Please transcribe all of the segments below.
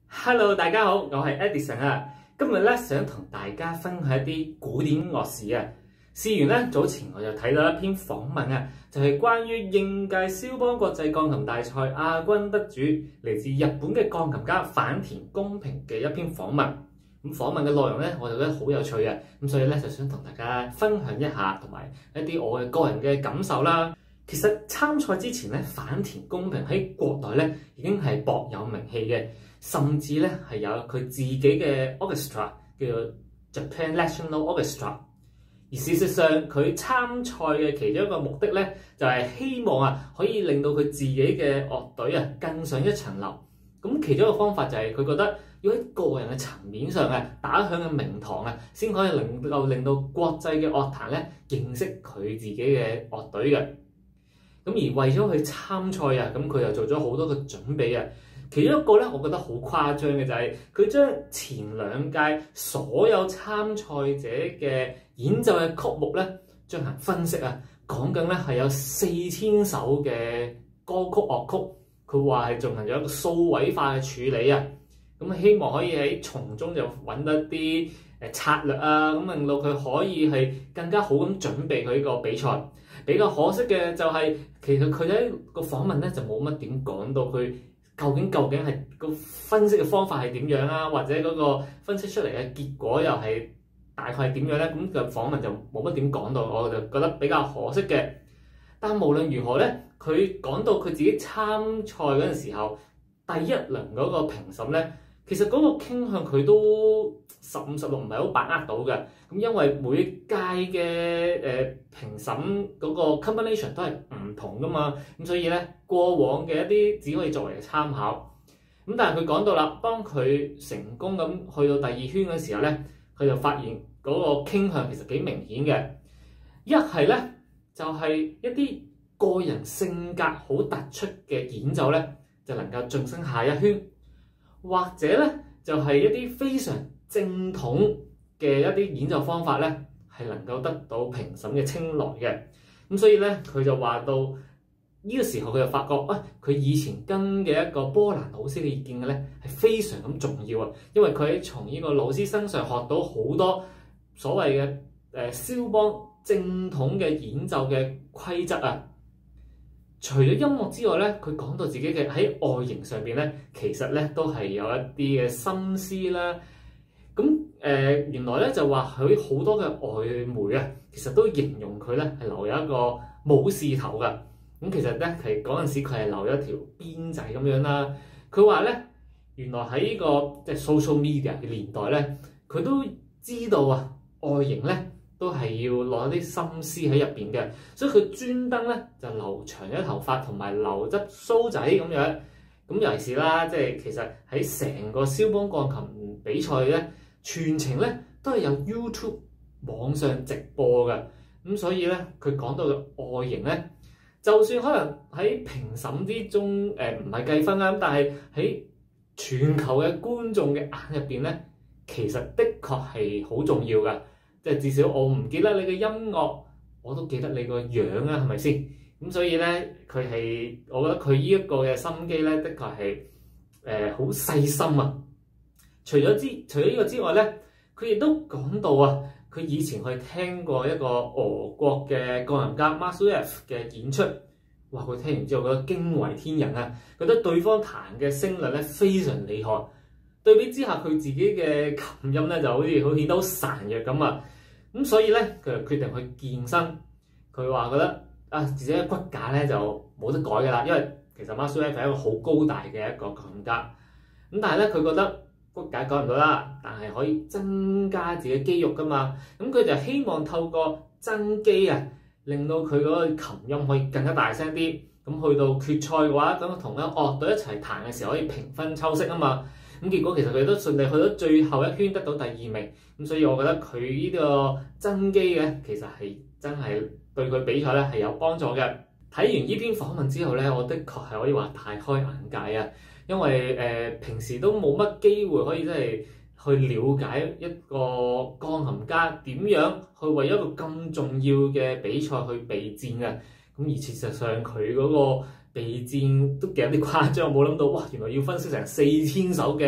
Hello， 大家好，我係 Edison 啊。今日咧想同大家分享一啲古典樂史啊。事緣咧早前我就睇到一篇訪問啊，就係關於應屆蕭邦國際鋼琴大賽亞軍得主嚟自日本嘅鋼琴家反田恭平嘅一篇訪問。咁訪問嘅內容咧，我就覺得好有趣啊。咁所以咧就想同大家分享一下，同埋一啲我嘅個人嘅感受啦。其實參賽之前咧，反田恭平喺國內咧已經係薄有名氣嘅。甚至咧係有佢自己嘅 orchestra 叫做 Japan National Orchestra， 而事實上佢參賽嘅其中一個目的咧，就係希望可以令到佢自己嘅樂隊更上一層樓。咁其中一個方法就係佢覺得要喺個人嘅層面上打響嘅名堂先可以能夠令到國際嘅樂壇咧認識佢自己嘅樂隊嘅。咁而為咗去參賽咁佢又做咗好多嘅準備。其中一個咧，我覺得好誇張嘅就係佢將前兩屆所有參賽者嘅演奏嘅曲目咧進行分析講緊咧係有4000首嘅歌曲樂曲，佢話係進行咗一個數位化嘅處理咁希望可以喺從中就揾到一啲策略咁令到佢可以係更加好咁準備佢呢個比賽。比較可惜嘅就係其實佢喺個訪問咧就冇乜點講到佢究竟係個分析嘅方法係點樣或者嗰個分析出嚟嘅結果又係大概係點樣咧？咁個訪問就冇乜點講到，我就覺得比較可惜嘅。但無論如何咧，佢講到佢自己參賽嗰陣時候，第一輪嗰個評審咧，其實嗰個傾向佢都15、16唔係好把握到嘅。咁因為每一屆嘅評審嗰個 combination 都係唔同噶嘛，咁所以咧過往嘅一啲只可以作為參考。咁但係佢講到啦，當佢成功咁去到第二圈嘅時候咧，佢就發現嗰個傾向其實幾明顯嘅。一係咧就係一啲個人性格好突出嘅演奏咧，就能夠晉升下一圈，或者咧就係一啲非常正統嘅一啲演奏方法咧，係能夠得到評審嘅青睞嘅。咁所以咧，佢就話到呢個時候，佢就發覺佢以前跟嘅一個波蘭老師嘅意見嘅咧，係非常咁重要因為佢喺從呢個老師身上學到好多所謂嘅蕭邦正統嘅演奏嘅規則除咗音樂之外咧，佢講到自己嘅喺外形上邊咧，其實咧都係有一啲嘅心思啦。咁原來咧就話佢好多嘅外媒其實都形容佢咧係留有一個武士頭㗎。咁其實咧係嗰陣時佢係留咗一條辮仔咁樣啦。佢話咧原來喺呢個即係 social media 嘅年代咧，佢都知道外形咧都係要攞啲心思喺入邊嘅，所以佢專登咧就留長咗頭髮同埋留執鬚仔咁樣。咁尤其是啦，即係其實喺成個蕭邦鋼琴比賽咧，全程咧都係有 YouTube 網上直播嘅。咁所以咧，佢講到嘅外形咧，就算可能喺評審之中唔係計分咁但係喺全球嘅觀眾嘅眼入邊咧，其實的確係好重要嘅。即係至少我唔記得你嘅音樂，我都記得你個樣係咪先？咁所以咧，我覺得佢呢一個嘅心機咧，的確係好細心除咗呢個之外咧，佢亦都講到佢以前去聽過一個俄國嘅鋼琴家 Masuev 嘅演出，哇！佢聽完之後覺得驚為天人覺得對方彈嘅聲律咧非常厲害。對比之下，佢自己嘅琴音咧就好似顯得好孱弱咁咁所以咧佢就決定去健身。佢話覺得自己嘅骨架咧就冇得改㗎啦，因為其實 Masuev 係一個好高大嘅一個鋼琴家。咁但係咧佢覺得骨架改唔到啦，但係可以增加自己肌肉㗎嘛。咁佢就希望透過增肌令到佢嗰個琴音可以更加大聲啲。咁去到決賽嘅話，咁同一樂隊一齊彈嘅時候可以平分秋色嘛。咁結果其實佢都順利去到最後一圈，得到第2名。咁所以我覺得佢呢個增肌其實係真係對佢比賽咧係有幫助嘅。睇完呢篇訪問之後咧，我的確係可以話大開眼界因為平時都冇乜機會可以真係去了解一個鋼琴家點樣去為一個咁重要嘅比賽去備戰嘅。咁而事實上佢嗰個備戰都幾有啲誇張，冇諗到哇！原來要分析成4000首嘅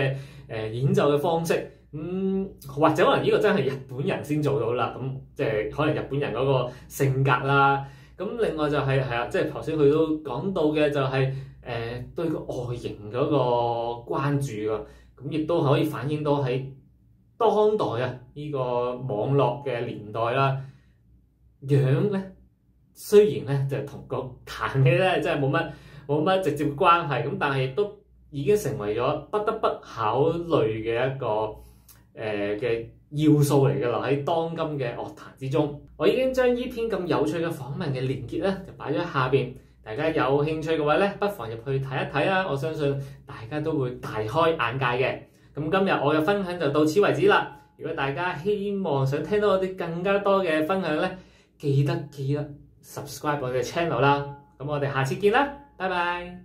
演奏嘅方式，或者可能呢個真係日本人先做到啦，咁即係可能日本人嗰個性格啦。咁另外就係即係頭先佢都講到嘅就係對個外形嗰個關注啊，咁亦都可以反映到喺當代啊呢個網絡嘅年代啦，樣咧雖然咧就同個彈嘅咧真係冇乜直接關係，咁但係亦都已經成為咗不得不考慮嘅一個嘅要素嚟㗎啦，喺當今嘅樂壇之中。我已經將呢篇咁有趣嘅訪問嘅連結咧，就擺咗喺下邊。大家有興趣嘅話咧，不妨入去睇一睇啊！我相信大家都會大開眼界嘅。咁今日我嘅分享就到此為止啦。如果大家希望想聽到我哋更加多嘅分享咧，記得 subscribe 我哋嘅 channel 啦。咁我哋下次見啦，拜拜。